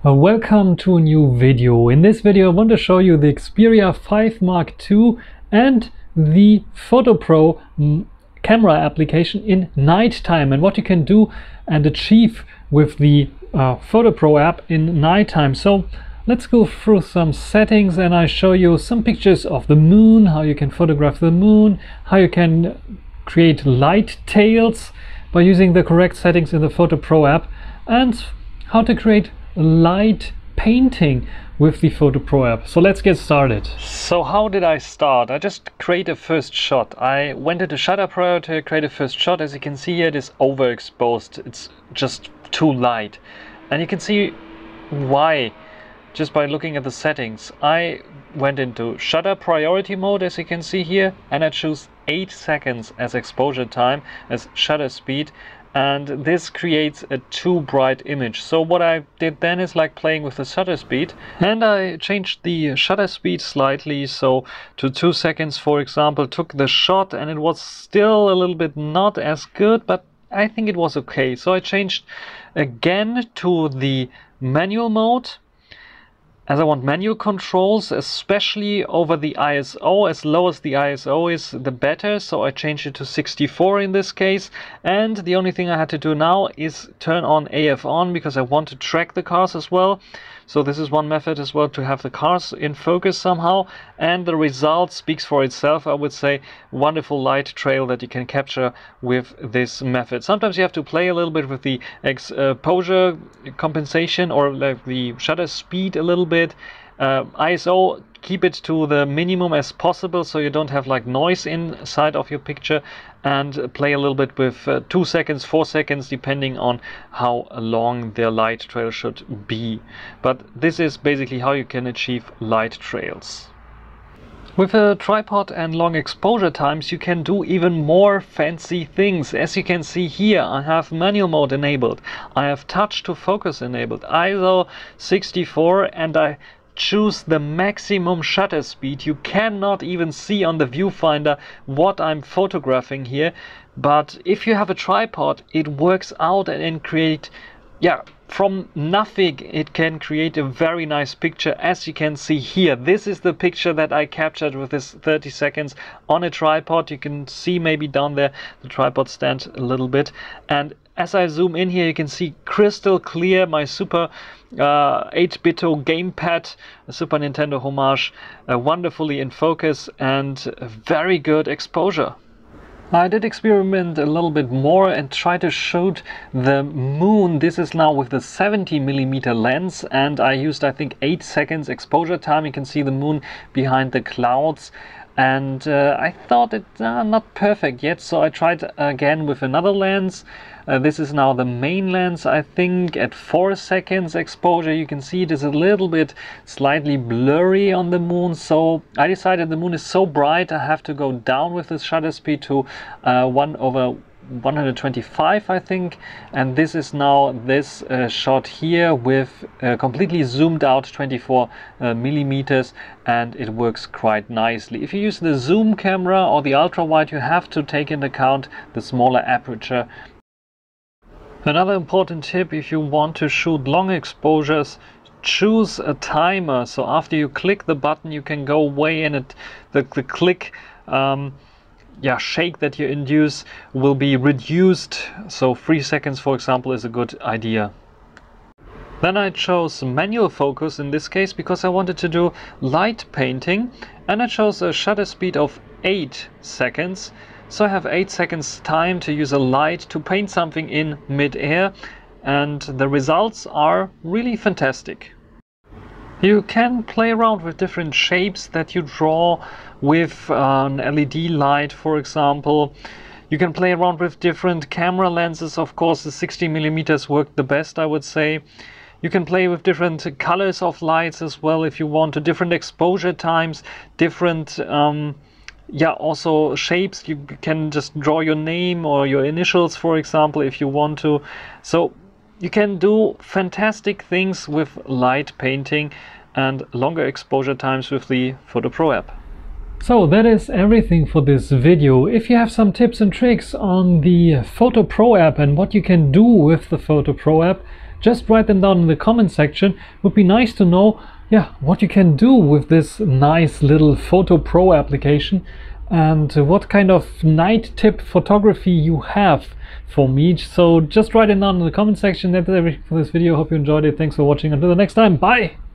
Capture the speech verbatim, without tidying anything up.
Uh, welcome to a new video. In this video I want to show you the Xperia five Mark two and the PhotoPro mm, camera application in nighttime and what you can do and achieve with the uh, PhotoPro app in nighttime. So let's go through some settings and I show you some pictures of the moon, how you can photograph the moon, how you can create light tails by using the correct settings in the PhotoPro app, and how to create light painting with the PhotoPro app. So let's get started. So how did I start? I just create a first shot. I went into shutter priority, create a first shot. As you can see here, it is overexposed. It's just too light. And you can see why just by looking at the settings. I went into shutter priority mode, as you can see here, and I choose eight seconds as exposure time, as shutter speed. And this creates a too bright image. So what I did then is like playing with the shutter speed, and I changed the shutter speed slightly, so to two seconds for example, took the shot, and it was still a little bit not as good, but I think it was okay. So I changed again to the manual mode, as I want manual controls, especially over the I S O. As low as the I S O is, the better. So I changed it to sixty-four in this case. And the only thing I had to do now is turn on A F on, because I want to track the cars as well. So this is one method as well, to have the cars in focus somehow. And the result speaks for itself, I would say. Wonderful light trail that you can capture with this method. Sometimes you have to play a little bit with the exposure compensation or like the shutter speed a little bit. Uh, I S O, keep it to the minimum as possible so you don't have like noise inside of your picture, and play a little bit with uh, two seconds, four seconds, depending on how long the light trail should be. But this is basically how you can achieve light trails. With a tripod and long exposure times, you can do even more fancy things. As you can see here, I have manual mode enabled, I have touch to focus enabled, I S O sixty-four, and I choose the maximum shutter speed. You cannot even see on the viewfinder what I'm photographing here, but if you have a tripod, it works out and, and create, yeah, from nothing it can create a very nice picture. As you can see here, this is the picture that I captured with this thirty seconds on a tripod. You can see maybe down there the tripod stand a little bit, and as I zoom in here, you can see crystal clear my super uh, eight bit gamepad, a Super Nintendo homage, uh, wonderfully in focus and very good exposure. I did experiment a little bit more and try to shoot the moon. This is now with the seventy millimeter lens, and I used I think eight seconds exposure time. You can see the moon behind the clouds, and uh, I thought it uh, not perfect yet, so I tried again with another lens. Uh, this is now the main lens, I think, at four seconds exposure. You can see it is a little bit slightly blurry on the moon, so I decided the moon is so bright I have to go down with the shutter speed to uh, one over one hundred twenty-five, I think, and this is now this uh, shot here with uh, completely zoomed out twenty-four uh, millimeters, and it works quite nicely. If you use the zoom camera or the ultra wide, you have to take into account the smaller aperture. Another important tip, if you want to shoot long exposures, choose a timer. So after you click the button, you can go way in it. The, the click um, yeah, shake that you induce will be reduced. So three seconds, for example, is a good idea. Then I chose manual focus in this case because I wanted to do light painting, and I chose a shutter speed of eight seconds. So I have eight seconds time to use a light to paint something in mid-air, and the results are really fantastic. You can play around with different shapes that you draw with an L E D light, for example. You can play around with different camera lenses. Of course, the sixty millimeters work the best, I would say. You can play with different colors of lights as well if you want to, different exposure times, different um, yeah, also shapes. You can just draw your name or your initials, for example, if you want to. So you can do fantastic things with light painting and longer exposure times with the PhotoPro app. So that is everything for this video. If you have some tips and tricks on the PhotoPro app and what you can do with the PhotoPro app, just write them down in the comment section. It would be nice to know, yeah, what you can do with this nice little Photo Pro application, and what kind of night tip photography you have for me. So just write it down in the comment section. That's everything for this video. Hope you enjoyed it. Thanks for watching. Until the next time, bye.